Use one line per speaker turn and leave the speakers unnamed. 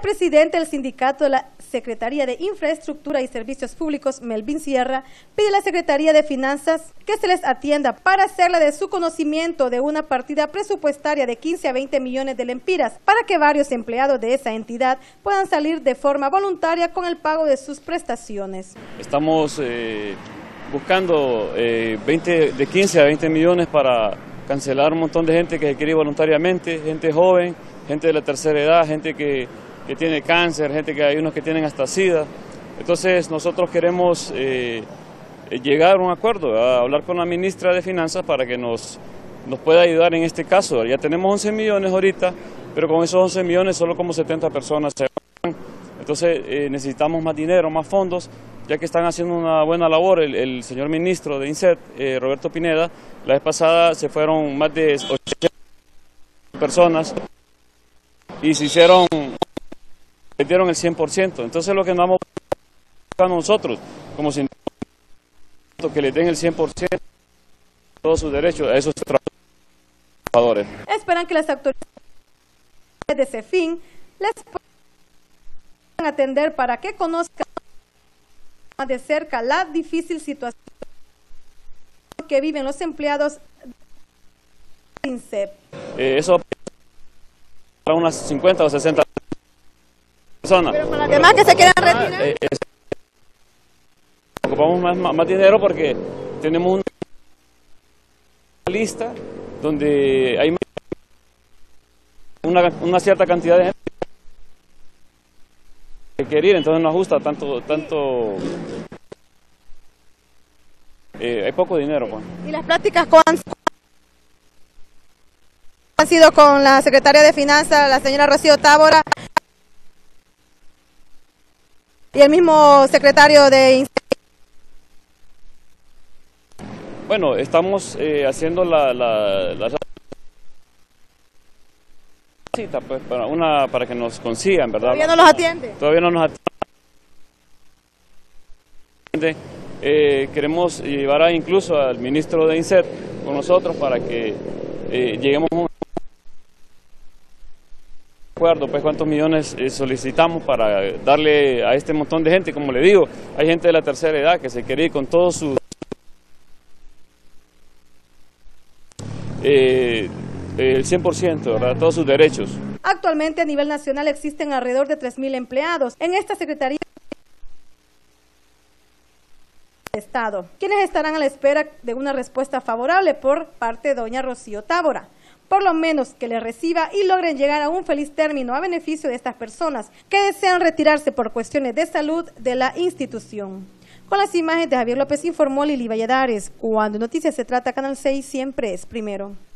presidente del sindicato de la Secretaría de Infraestructura y Servicios Públicos, Melvin Sierra, pide a la Secretaría de Finanzas que se les atienda para hacerle de su conocimiento de una partida presupuestaria de 15 a 20 millones de lempiras para que varios empleados de esa entidad puedan salir de forma voluntaria con el pago de sus prestaciones.
Estamos buscando de 15 a 20 millones para cancelar un montón de gente que se quiere ir voluntariamente, gente joven, gente de la tercera edad, gente que tiene cáncer, gente que hay unos que tienen hasta SIDA. Entonces nosotros queremos llegar a un acuerdo, a hablar con la ministra de Finanzas para que nos pueda ayudar en este caso. Ya tenemos 11 millones ahorita, pero con esos 11 millones solo como 70 personas se van. Entonces necesitamos más dinero, más fondos, ya que están haciendo una buena labor. El señor ministro de INSET, Roberto Pineda, la vez pasada se fueron más de 80 personas y se dieron el 100%. Entonces lo que nos vamos a nosotros, como sindicato, que les den el 100% de todos sus derechos a esos trabajadores.
Esperan que las autoridades de CEFIN les puedan atender para que conozcan más de cerca la difícil situación que viven los empleados de INSEP.
Eso para unas 50 o 60 personas.
Pero para las demás que se quieran retirar.
Ocupamos más dinero porque tenemos una lista donde hay una cierta cantidad de gente que quiere ir, entonces no ajusta tanto hay poco dinero. Pues.
¿Y las pláticas han sido con la secretaria de Finanzas, la señora Rocío Tábora, y el mismo secretario de...
Bueno, estamos haciendo la cita pues, para que nos consigan, ¿verdad?
¿Todavía no los atiende?
Todavía no nos atiende. Queremos llevar incluso al ministro de INSET con nosotros para que lleguemos a un acuerdo, pues cuántos millones solicitamos para darle a este montón de gente. Como le digo, hay gente de la tercera edad que se quiere ir con todos sus el 100%, ¿verdad? Todos sus derechos.
Actualmente a nivel nacional existen alrededor de 3.000 empleados en esta Secretaría de Estado, quienes estarán a la espera de una respuesta favorable por parte de doña Rocío Tábora, por lo menos que le reciba y logren llegar a un feliz término a beneficio de estas personas que desean retirarse por cuestiones de salud de la institución. Con las imágenes de Javier López informó Lili Valladares. Cuando noticias se trata, Canal 6 siempre es primero.